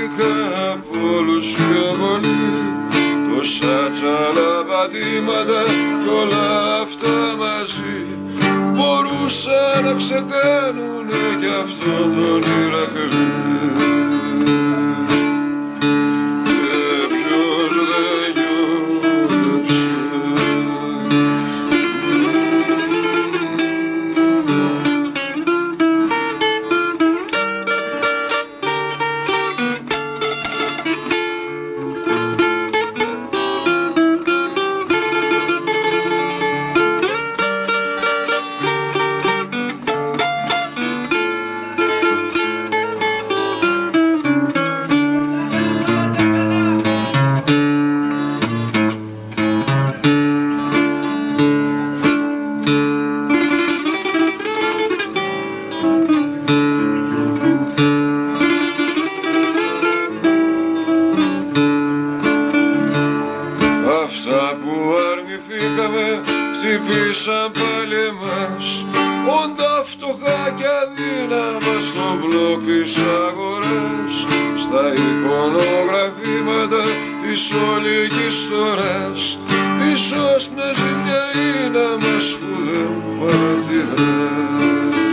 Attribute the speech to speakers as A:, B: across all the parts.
A: Αγγλικά από όλους πιο πολύ, τόσα τσαλαπατήματα κι όλα αυτά μαζί μπορούσαν να ξεκάνουνε κι αυτόν τον Ηρακλή. Χτυπήσαν πάλι εμάς, όντα φτωχά κι αδύναμα στο μπλοκ της αγοράς, στα εικονογραφήματα της ολικής τωράς. Ίσως να ζημιά είναι μας που δεν παρατηράς.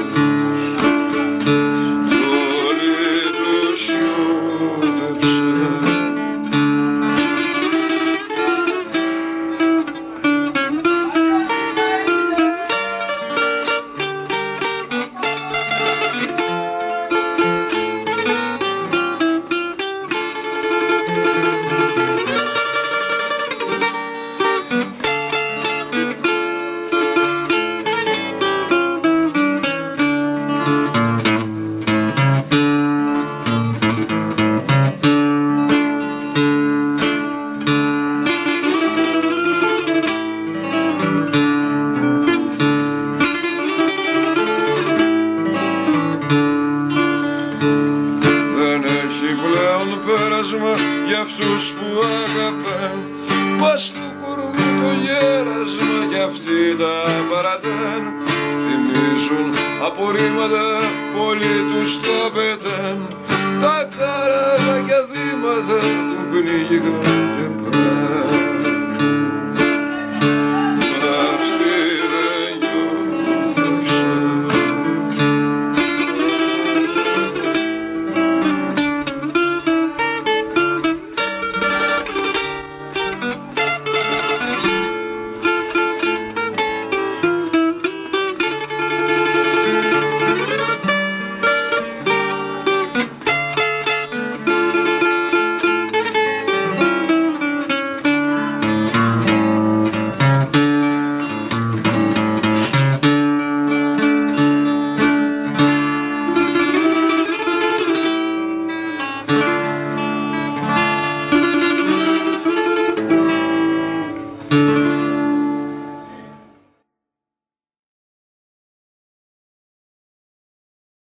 A: Για αυτούς που αγαπάν, πας του κορμού το γέρασμα κι αυτοί τα παρατάν. Θυμίζουν απορρίμματα, πολλοί τους το πετάν, τα καράβια και δήματα του πνίγηκαν και πράν.